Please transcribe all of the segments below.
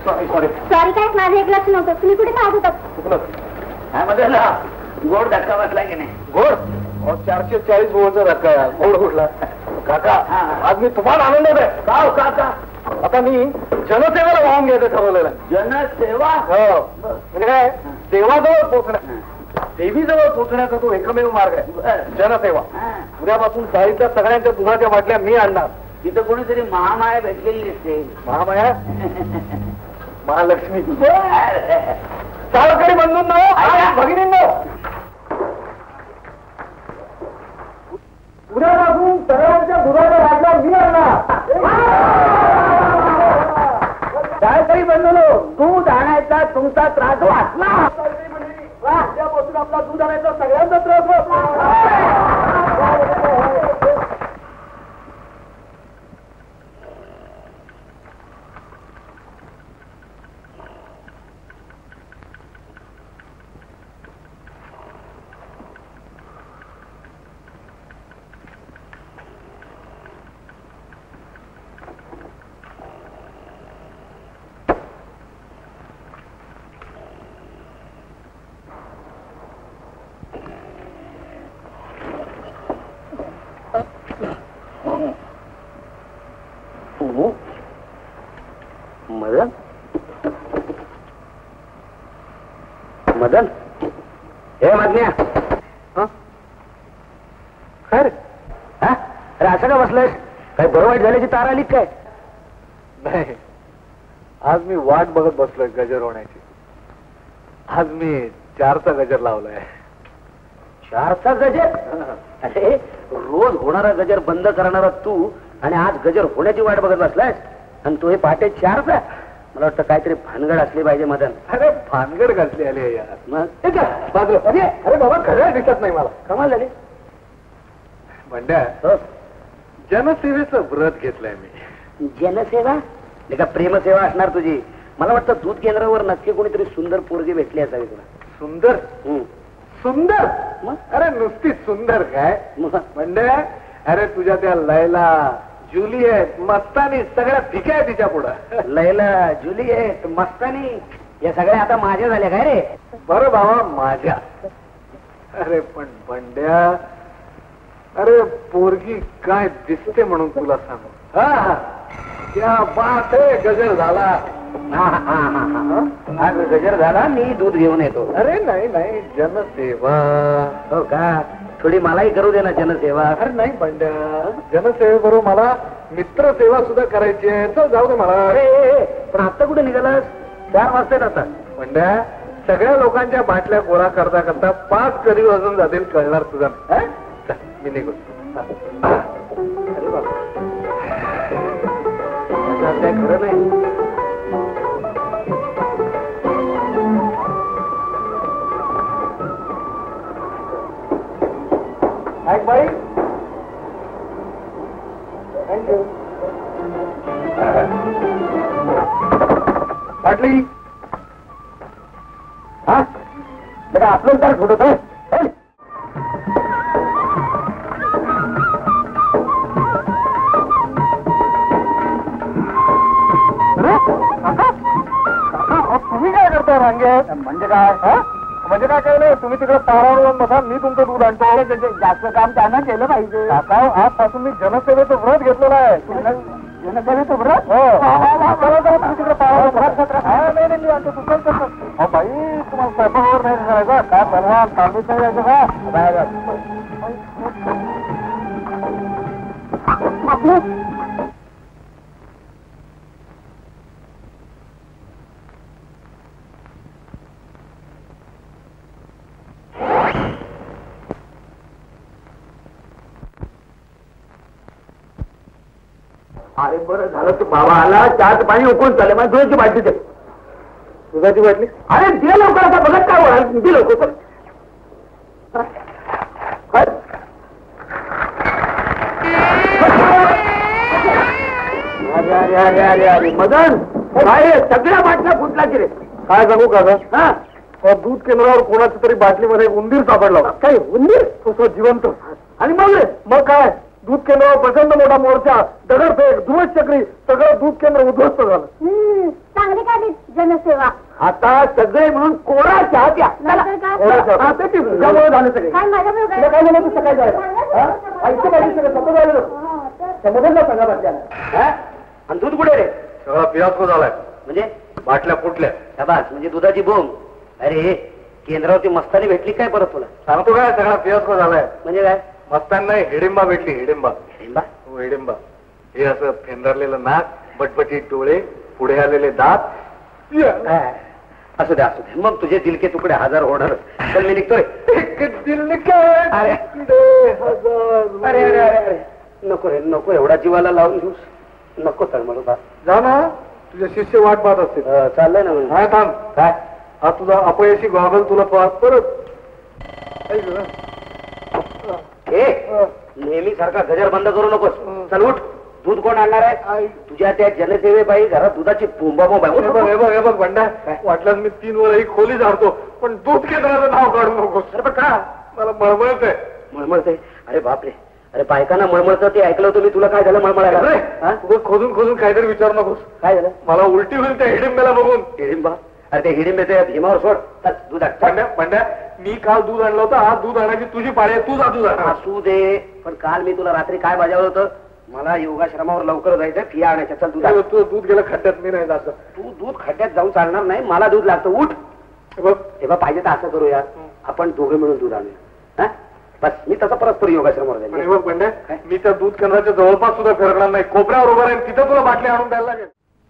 Sorry sorry sorry काय, माझं एक लक्ष नव्हतं. तुम्ही कुठे पाहत होता? काय मध्ये गोड धक्का बसला की नाही? गोड 440 गोळचा धक्का आहे. गोड कुठला? काका आज मी तुम्हाला आनंद आहे. का काका? आता मी जनसेवेला वाहून घ्यायचं ठरवलेलं आहे. जनसेवा? हो, म्हणजे काय, देवाजवळ पोहोचण्या, देवीजवळ पोहोचण्याचा तो एकमेव मार्ग आहे जनसेवा. उद्यापासून चाळीतल्या सगळ्यांच्या दुधाच्या बाटल्या मी आणणार. तिथं कोणीतरी महामाया भेटलेली दिसते. महामाया? महालक्ष्मी. सावकारी बंधूंनो, भगिनींनो, उद्यापासून सगळ्यांच्या दुधाच्या बाटल्या मी आणणार. सावकारी बंधूंनो, दूध आणायचा तुमचा त्रास वाचला. उद्यापासून आपला दूध आणायचा सगळ्यांचा त्रास वाचला. मदन, मदन, हे मदन्या, काय रे? अरे असं का बसलायस? काही बरं वाईट झाल्याची तार आली काय? नाही, आज मी वाट बघत बसलोय गजर होण्याची. आज मी 4चा गजर लावलाय. 4चा गजर? अरे रोज होणारा गजर बंद करणारा तू आणि आज गजर होण्याची वाट बघत बसलायस आणि तू हे पहाटे 4चा? मला वाटतं काहीतरी भानगड असली पाहिजे मदन. अरे भानगड घातली आली यार. मग बाजू. अरे बाबा, खरं दिसत नाही मला. कमाल झाली. बंड्या, जनसेवेचं व्रत घेतलंय मी. जनसेवा? का प्रेमसेवा असणार तुझी? मला वाटतं दूध केंद्रावर नक्की कोणीतरी सुंदर पोरगी भेटली असावी तुला. सुंदर? सुंदर? अरे नुसती सुंदर काय म्हणजे? अरे तुझ्या त्या लैला, जुलिएट, मस्तानी सगळ्या फिक्या आहे तिच्या पुढं. लैला, जुलिएट, मस्तानी या सगळ्या आता माझ्या झाल्या काय रे? बरं बाबा, माझ्या. अरे पण बंड्या, अरे पोरगी काय दिसते म्हणून तुला सांगू. हा, क्या बात आहे, गजर झाला. आज गजर झाला, मी दूध घेऊन येतो. अरे नाही नाही, जनसेवा. हो का? थोडी मलाही करू दे ना जनसेवा. अरे नाही बंड्या, जनसेवेबरोबर मला मित्रसेवा सुद्धा करायची आहे. तर जाऊ दे मला. अरे पण आता कुठे निघालास? 4 वाजता आता. बंड्या, सगळ्या लोकांच्या बाटल्या गोळा करता करता 5 कधी वाजून जातील कळणार तुझा. मी निघून. अरे बाबा, काय खरं नाही. ऐक बाई, थँक्यू. बाटली. हा बेटा, आपलं तर फोटो तर तुम्ही काय करता रांगेत? म्हणजे काय? म्हणजे काय नाही, तुम्ही तिकडे तारावर बसा, मी तुमचं दूध आणतो. जास्त काम त्यांना केलं पाहिजे. काका, आजपासून मी जनसेवेचं व्रत घेतलेलं आहे. जनसेवेचं व्रत? हो, तुम्ही तिकडे तारावर. नाही मी आणतो तुमचं. बाई, तुम्हाला स्वयंपाकावर नाही करायचा काय? बलवान तांबीच नाही जायचं का? अरे बरं झालं तू बाबा आला. चहाचं पाणी उकळून चाललं. माझी दुधाची बाटली दे. दुधाची बाटली? अरे दे लवकर. आता बघत काय होणार? दे लवकर. अरे अरे अरे मदन, काय सगळ्या बाटल्या फुटला की रे? काय सांगू काका? हा, दूध केंद्रावर कोणाच्या तरी बाटलीमध्ये उंदीर सापडला. काय उंदीर? तो जिवंत. आणि मग काय, दूध केंद्रावर प्रचंड मोठा मोर्चा, दगडफेक, धुमचक्री, सगळं दूध केंद्र उद्ध्वस्त झालं. चांगले काय ना सेवा. आता सगळे म्हणून कोरा चहा प्या. नंतर काय? तुझ्यामुळे झालं सगळे. काय माझ्यामुळे तुला काय झालं? तू सकाळी जायला ऐकतं पाहिजे सगळं स्वतः जायला समजलं सगळं बसल्याला. आणि दूध कुठे रे? सगळा फियास्को झालाय. म्हणजे बाटल्या फुटल्या. शाबास, म्हणजे दुधाची बोंब. अरे केंद्रावरती मस्तानी भेटली काय परत तुला? सांगतो काय, सगळा फियास्को झालाय. म्हणजे काय? मस्तान नाही, हिडिंबा भेटली. हिडिंबा. हिडिंबा? हो, हिडिंबा. हे असं फेंदरलेलं नाक, बटबटीत डोळे, पुढे आलेले दात. असू दे असू दे, मग तुझे दिलके तुकडे हजार होणार. चल मी निघतोय. अरे अरे अरे नको रे नको, एवढा जीवाला लावून घेऊस नको. तळमळ जा ना, तुझे शिष्य वाट पाहत असतील. चाललंय ना. काय थांब. काय? हा तुझा अपयशी गॉगल तुला परत. नेहमी सारखा गजर बंद करू नकोस. चल उठ. दूध कोण आणणार आहे? तुझ्या त्या जनसेवेबाई घरात दुधाची बोंबा बोंबा. हे बघ बंडा, वाटल्यास मी 3 वर ही खोली झाडतो, पण दूध केंद्राचं नाव काढू नकोस. पण का? मला मळमळत आहे. मळमळतंय? अरे बापरे, अरे बायकांना मळमळतं ते ऐकलं होतं मी. तुला काय झालं मळमळायला? खोदून खोदून काहीतरी विचारू नकोस. काय झालं? मला उलटी होईल त्या हिडिंब्याला बघून. हिडिंबा? अरे ते हिडिंब्याच्या भीमावर सोड. दूध बंड्या, मी काल दूध आणलं होतं, आज दूध आणायची तुझी पाळी आहे. तू जा दूध आण. असू दे, पण काल मी तुला रात्री काय बजावलं होतं? मला योगाश्रमावर लवकर जायचं, फिया आणायच्या. चल दूध. तू दूध गेलं खड्ड्यात, मी नाही जात. तू दूध खड्ड्यात जाऊन चालणार नाही, मला दूध लागतं. उठ. तेव्हा पाहिजे तर असं करूया, आपण दोघे मिळून दूध आणूया. बस मी तसा परस्पर योगाश्रमावर जाईल. बंड्या, मी त्या दूध केंद्राच्या जवळपास सुद्धा फिरणार नाही. कोपऱ्यावर उभं राहील, तिथं तुला बाटली आणून द्यायला लागेल.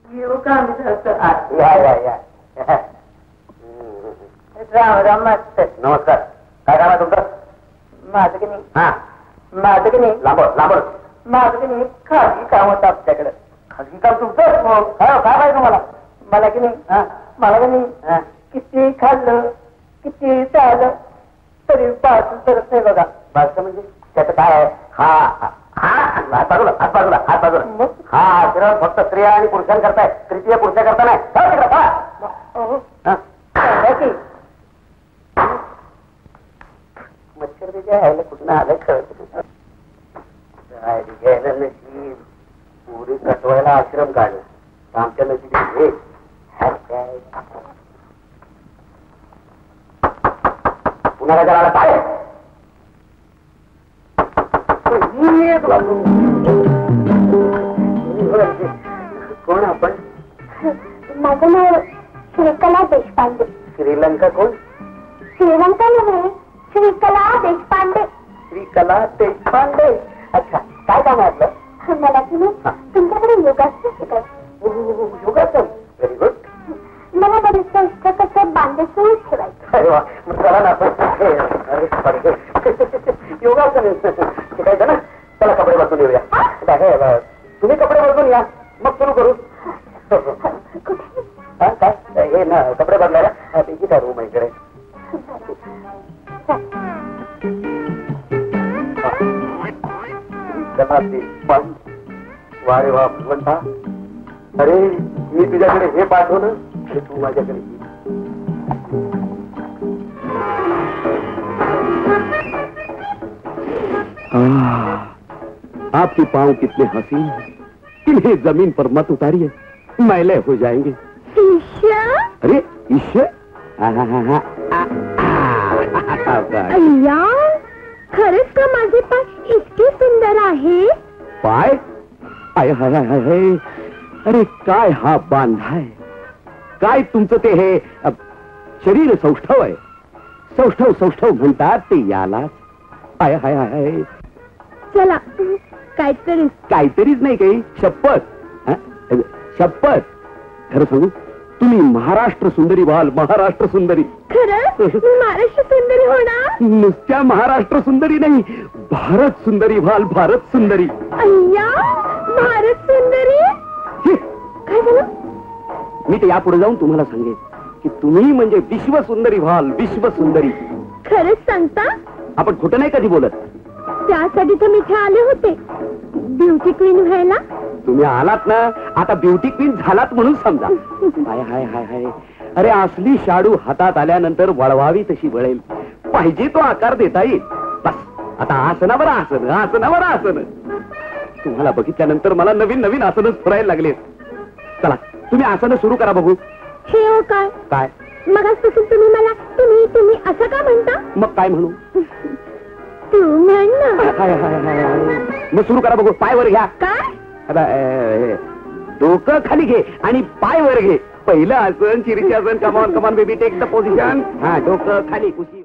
नमस्कार. काय काम आहे तुमचं? माझं की नाही, हा माझं की नाही, लांबड लांबड. माझं की नाही खाजगी काम होतं आमच्याकडे. खाजगी काम तुमचं? काय पाहिजे तुम्हाला? मला की नाही, मला की नाही, किती खाल्लं किती चाललं तरी बाजू करत नाही बघा. बाजूचं म्हणजे त्याचं काय आहे? हा हात बाजूला, हात बाजूला, हात बाजूला. हा आश्रम फक्त स्त्रिया आणि पुरुषांकरताय, तृतीय पुरुषा करता नाही. मच्छर त्याच्या यायला कुठं आलं कळत. घ्यायला नशीब पुरी कटवायला आश्रम काढला, आमच्या नशीब हे पुन्हा काय करायला काय? कोण आपण? माझं नाव श्रीकला देशपांडे. श्रीलंका कोण? श्रीलंका नव्हे, श्रीकला देशपांडे. श्रीकला देशपांडे. अच्छा, काय काम आहे आपलं? मला की नाही तुमच्याकडे योगासन शिकायचं. योगासन? Very good. मला बरेचशा इष्टकचं बांधेसून ठेवायचं. अरे वा, मग चला ना आपण योगासन शिकायचं ना. चला कपडे बदलून येऊया. तुम्ही कपडे बदलून या, मग सुरू करू. काय हे ना कपडे बदलायला त्याची काय रूम आहे इकडे. वा रे वा भगवंता. अरे मी तुझ्याकडे हे पाठवलं आणि तू माझ्याकडे. आपके पाँव कितने हसीन, इन्हें जमीन पर मत उतारिए, मैले हो जाएंगे. अरे ईश्वर, अय्या, खरंच का माझे पाय इतके सुंदर आहे? पाय? आय हाय हाय हाय. अरे काय हा बांधाय, काय तुमचं ते हे शरीर सौष्ठव आहे. सौष्ठव सौष्ठव म्हणतात ते याला. आय हाय हाय. चला काहीतरीच नाही काही. शपथ शपथ. खरं सांगू, तुम्ही महाराष्ट्र सुंदरी व्हाल. महाराष्ट्र सुंदरी. खरंच महाराष्ट्र सुंदरी होणार? नुसत्या महाराष्ट्र सुंदरी नाही, भारत सुंदरी व्हाल. भारत सुंदरी. अय्या, भारत सुंदरी. काय झालं? मी ते यापुढे जाऊन तुम्हाला सांगेन की तुम्ही म्हणजे विश्व सुंदरी व्हाल. विश्व सुंदरी. खरंच सांगता? आपण खोटं नाही कधी बोलत. त्यासाठी तर मी इथे आले होते, ब्युटी क्वीन व्हायला. तुम्ही आलात ना, आता ब्युटी क्वीन झालात म्हणून समजा. हाय हाय हाय हाय. अरे असली शाडू हातात आल्यानंतर वळवावी तशी वळेल. पाहिजे तो आकार देता येईल. बस आता आसनावर आसन, आसनावर आसन. तुम्हाला बघितल्यानंतर मला नवीन नवीन आसनच फुरायला लागले. चला तुम्ही आसनं सुरू करा बघू. हे हो काय काय मगाचपासून तुम्ही मला तुम्ही असं का म्हणता? मग काय म्हणू? तू म्हण ना. मग सुरू करा बघू. पाय वर घ्या. काय? डोकं खाली घे आणि पाय वर घे. पहिलं आसन चिरीचे आसन. कमान come on baby take the position. हा डोकं खाली कुशी.